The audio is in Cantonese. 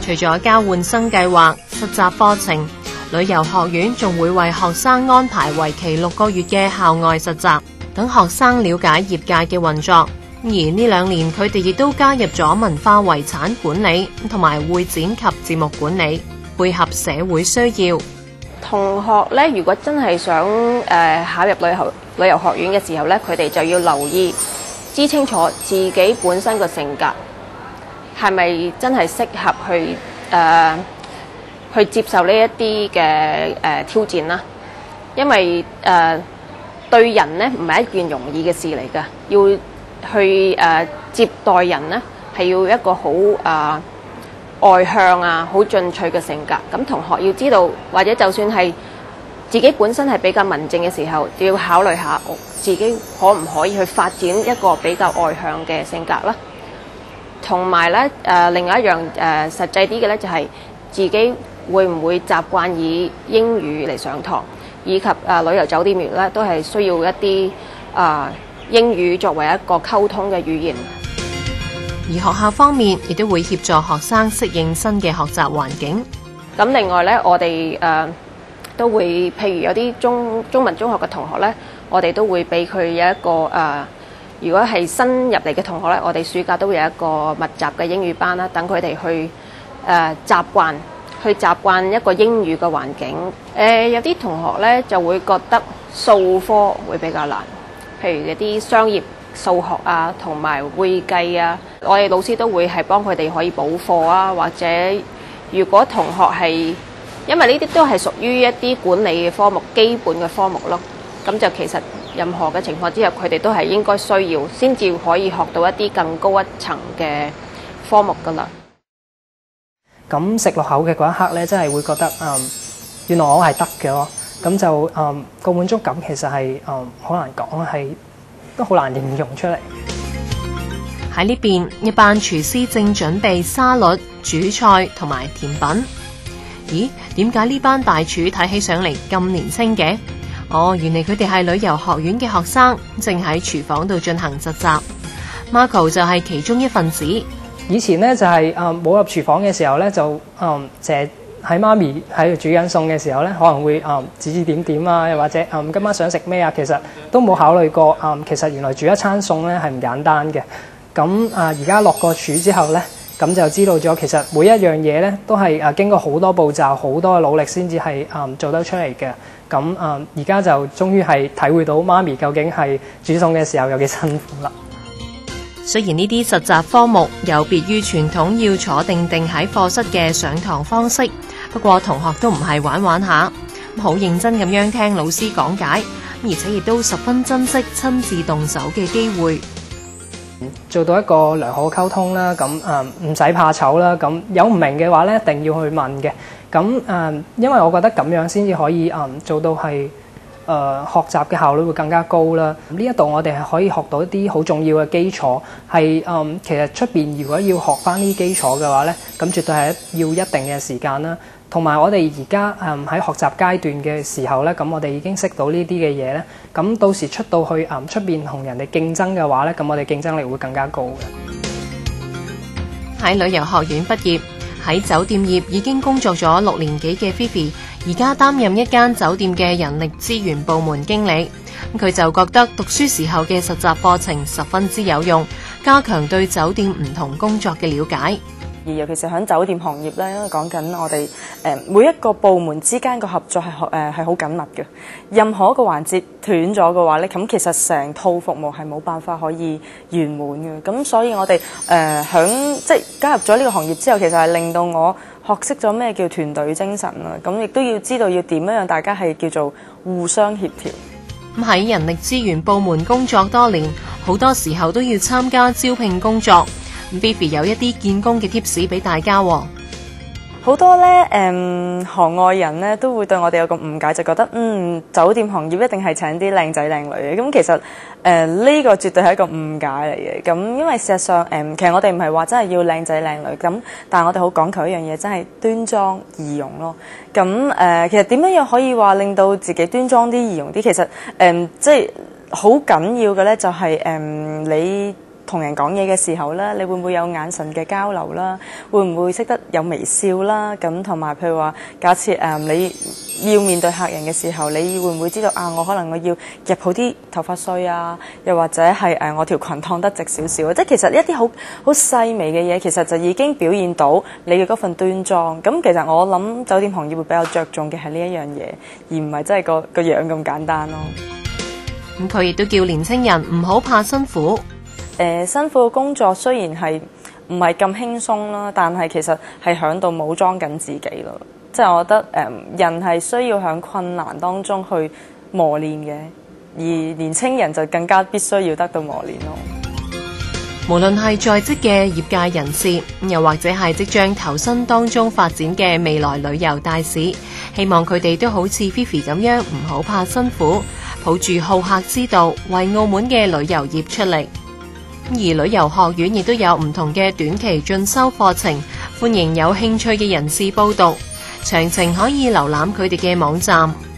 除咗交換生計劃、實習課程，旅遊學院仲會為學生安排為期6個月嘅校外實習，等學生了解業界嘅運作。而呢2年佢哋亦都加入咗文化遺產管理同埋會展及節目管理，配合社會需要。 同學咧，如果真係想考入旅遊學院嘅時候咧，佢哋就要留意，知清楚自己本身個性格係咪真係適合去接受呢一啲嘅挑戰啦。因為對人咧唔係一件容易嘅事嚟㗎，要去接待人咧係要一個好外向啊，好進取嘅性格。咁同學要知道，或者就算係自己本身係比較文靜嘅時候，要考慮下自己可唔可以去發展一個比較外向嘅性格啦。同埋咧另外一樣實際啲嘅咧，就係自己會唔會習慣以英語嚟上堂，以及旅遊酒店業咧都係需要一啲英語作為一個溝通嘅語言。 而學校方面亦都會協助學生適應新嘅學習環境。 咁另外咧，我哋都會，譬如有啲中文中學嘅同學咧，我哋都會俾佢有一個如果係新入嚟嘅同學咧，我哋暑假都會有一個密集嘅英語班啦，等佢哋去習慣一個英語嘅環境。有啲同學咧就會覺得數科會比較難，譬如一啲商業數學啊，同埋會計啊，我哋老師都會係幫佢哋可以補課啊，或者如果同學係，因為呢啲都係屬於一啲管理嘅科目，基本嘅科目咯，咁就其實任何嘅情況之下，佢哋都係應該需要先至可以學到一啲更高一層嘅科目噶啦。 咁食落口嘅嗰一刻咧，真係會覺得原來我係得嘅咯。咁就個滿足感其實係好難講，係都好難形容出嚟。 喺呢邊，一班廚師正準備沙律、主菜同埋甜品。咦？點解呢班大廚睇起上嚟咁年輕嘅？哦，原來佢哋係旅遊學院嘅學生，正喺廚房度進行實習。Marco 就係其中一份子。 以前咧就係冇入廚房嘅時候咧，就成日喺媽咪喺度煮緊餸嘅時候咧，可能會指指點點啊，又或者今晚想食咩啊，其實都冇考慮過其實原來煮一餐餸咧係唔簡單嘅。咁而家落個廚之後咧，咁就知道咗其實每一樣嘢咧都係經過好多步驟、好多嘅努力先至係做得出嚟嘅。咁而家就終於係體會到媽咪究竟係煮餸嘅時候有幾辛苦啦。 雖然呢啲實習科目有別於傳統要坐定定喺課室嘅上堂方式，不過同學都唔係玩玩下，好認真咁樣聽老師講解，而且亦都十分珍惜親自動手嘅機會。 做到一個良好溝通啦，咁唔使怕醜啦，咁有唔明嘅話咧，一定要去問嘅。咁因為我覺得咁樣先至可以做到係學習嘅效率會更加高啦。呢一度我哋係可以學到一啲好重要嘅基礎，係其實出邊如果要學翻呢啲基礎嘅話咧，咁絕對係要一定嘅時間啦。同埋我哋而家喺學習階段嘅時候咧，咁我哋已經識到呢啲嘅嘢咧，咁到時出到去出邊同人哋競爭嘅話咧，咁我哋競爭力會更加高嘅。 喺旅遊學院畢業，喺酒店業已經工作咗6年幾嘅 Fifi， 而家擔任一間酒店嘅人力資源部門經理。佢就覺得讀書時候嘅實習課程十分之有用，加強對酒店唔同工作嘅了解。 而尤其是喺酒店行業咧，因為講緊我哋每一個部門之間嘅合作係好緊密嘅。任何一個環節斷咗嘅話咧，咁其實成套服務係冇辦法可以圓滿嘅。咁所以我哋即係加入咗呢個行業之後，其實係令到我學識咗咩叫團隊精神啦。咁亦都要知道要點樣讓大家係叫做互相協調。 咁喺人力資源部門工作多年，好多時候都要參加招聘工作。Fifi 有一啲見工嘅 tips 俾大家喎。 好多咧行外人咧都會對我哋有個誤解，就覺得酒店行業一定係請啲靚仔靚女嘅。咁其實呢個絕對係一個誤解嚟嘅。咁因為事實上其實我哋唔係話真係要靚仔靚女咁，但係我哋好講求一樣嘢，真係端莊易容咯。咁其實點樣可以話令到自己端莊啲易容啲？其實即係好緊要嘅咧，就係你同人講嘢嘅時候咧，你會唔會有眼神嘅交流啦？會唔會識得有微笑啦？咁同埋譬如話，假設你要面對客人嘅時候，你會唔會知道我可能我要入好啲頭髮碎啊，又或者係我條裙燙得直少少，即係其實一啲好細微嘅嘢，其實就已經表現到你嘅嗰份端莊。咁其實我諗酒店行業會比較着重嘅係呢一樣嘢，而唔係真係個樣咁簡單咯。 咁佢亦都叫年青人唔好怕辛苦。 辛苦嘅工作雖然係唔係咁輕鬆啦，但係其實係響度武裝緊自己咯。即係我覺得人係需要響困難當中去磨練嘅，而年青人就更加必須要得到磨練咯。 無論係在職嘅業界人士，又或者係即將投身當中發展嘅未來旅遊大使，希望佢哋都好似 Fifi 咁樣唔好怕辛苦，抱住好客之道，為澳門嘅旅遊業出力。而旅遊學院亦都有唔同嘅短期進修課程，歡迎有興趣嘅人士報讀。詳情可以瀏覽佢哋嘅網站